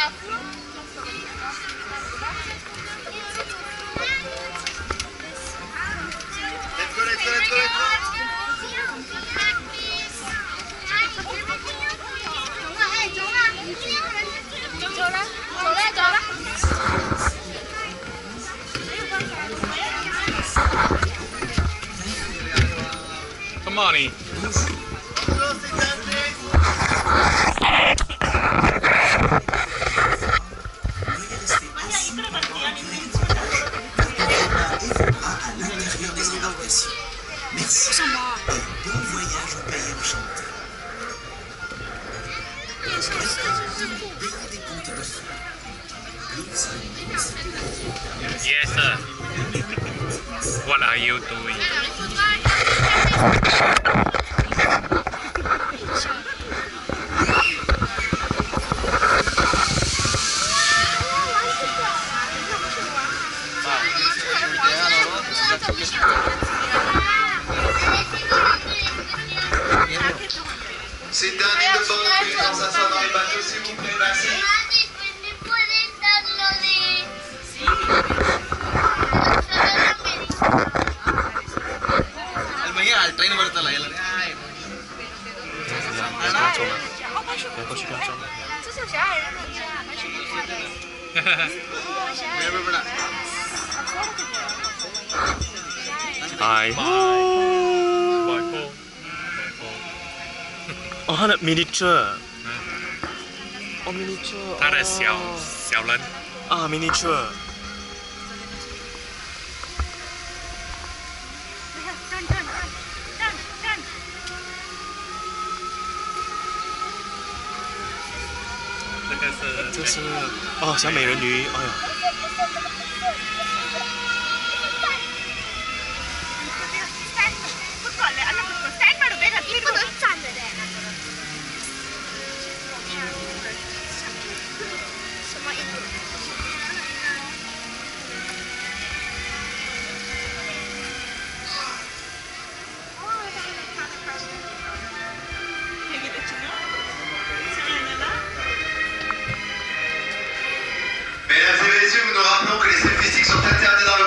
Come on, E. Merci. Bon voyage au pays enchanté. Yes, sir. What are you doing? C'est dingue de bonne plus quand ça soit dans les bateaux, s'il vous plaît, merci. al train ಬರುತ್ತಲ್ಲ ಎಲ್ಲರೂ Bye. Oh, 它的 miniature。哦 ，miniature。 它的小人。 啊 ，miniature。这是哦，小美人鱼，哎呀。 Mesdames et messieurs, nous nous rappelons que les selfies sont interdits dans le